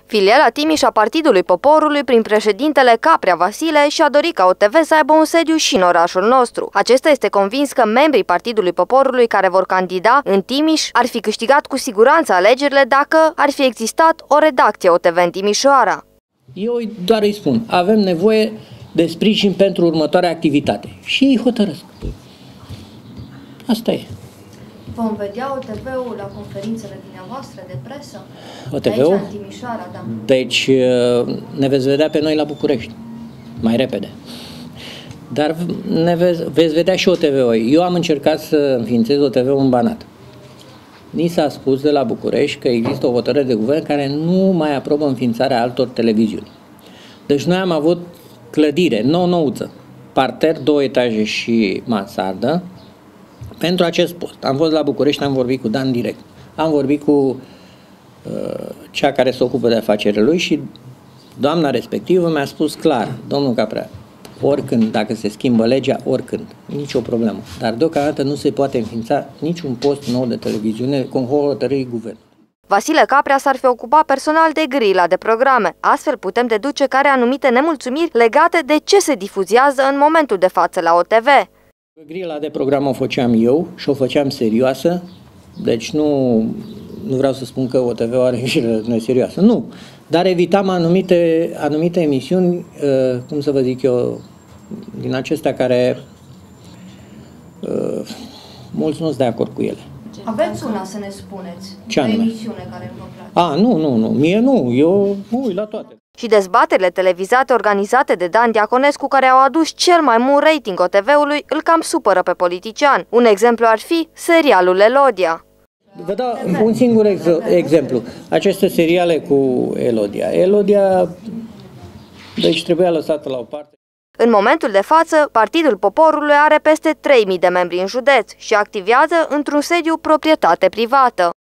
Filiala Timiș a Partidului Poporului, prin președintele Caprea Vasile, și-a dorit ca OTV să aibă un sediu și în orașul nostru. Acesta este convins că membrii Partidului Poporului care vor candida în Timiș ar fi câștigat cu siguranță alegerile dacă ar fi existat o redacție OTV în Timișoara. Eu doar îi spun, avem nevoie de sprijin pentru următoarea activitate și îi hotărăsc. Asta e. Vom vedea OTV-ul la conferințele dumneavoastră de presă? OTV-ul? Aici, în Timișoara, da. Deci ne veți vedea pe noi la București, mai repede. Dar ne veți vedea și OTV-ul. Eu am încercat să înființez OTV-ul în Banat. Ni s-a spus de la București că există o hotărâre de guvern care nu mai aprobă înființarea altor televiziuni. Deci noi am avut clădire nou-nouță, parter, 2 etaje și mansardă, pentru acest post. Am fost la București, am vorbit cu Dan direct. Am vorbit cu cea care se ocupă de afacerile lui și doamna respectivă mi-a spus clar, domnul Caprea, oricând, dacă se schimbă legea, oricând, nicio problemă. Dar deocamdată nu se poate înființa niciun post nou de televiziune cu hotărârii guvernului. Vasile Caprea s-ar fi ocupat personal de grila de programe. Astfel putem deduce că are anumite nemulțumiri legate de ce se difuzează în momentul de față la OTV. Grila de program o făceam eu și o făceam serioasă, deci nu vreau să spun că OTV are grilă neserioasă, nu. Dar evitam anumite emisiuni, cum să vă zic eu, din acestea care mulți nu sunt de acord cu ele. Aveți una să ne spuneți, ce anume? O emisiune care nu vă place? Nu, mie nu, eu mă uit la toate. Și dezbaterile televizate organizate de Dan Diaconescu, care au adus cel mai mult rating OTV-ului, îl cam supără pe politician. Un exemplu ar fi serialul Elodia. Vă dau un singur exemplu. Aceste seriale cu Elodia. Elodia, deci trebuia lăsată la o parte. În momentul de față, Partidul Poporului are peste 3.000 de membri în județ și activează într-un sediu proprietate privată.